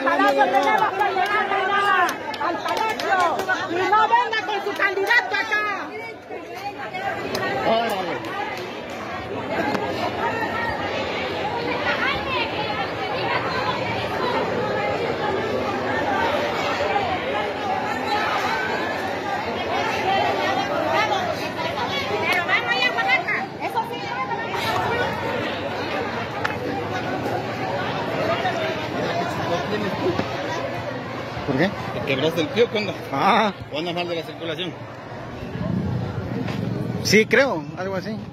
Palacio tenemos que llegar mañana al Palacio y no venga con su candidato acá. Órale. Pero vamos allá a Oaxaca. Eso sí, ¿Por qué? ¿Te quebraste el pie o qué onda? Ah, ¿O andas mal de la circulación? sí, creo, algo así.